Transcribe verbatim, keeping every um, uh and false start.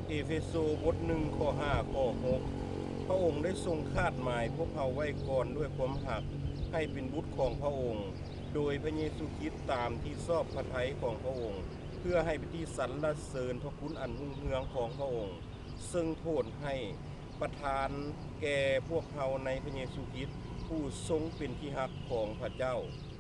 เอเฟโซบทหนึ่งข้อห้าข้อหกพระองค์ได้ทรงคาดหมายพวกเขาไว้ก่อนด้วยความหักให้เป็นบุตรของพระองค์โดยพระเยซูคริสต์ตามที่ชอบพระทัยของพระองค์เพื่อให้เป็นที่สรรเสริญพระคุณอันรุ่งเรืองของพระองค์ซึ่งโทษให้ประทานแก่พวกเขาในพระเยซูคริสต์ผู้ทรงเป็นที่ฮักของพระเจ้า